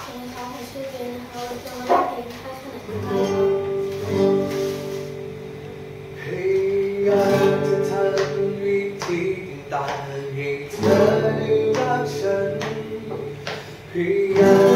เพลงเขาให้ชื่อเพลงนะคะเราจะมาเล่นเพลงค่ายขนาดนี้ค่ะพยายามจะทำวิธีต่างๆให้เธอได้รักฉันพยายาม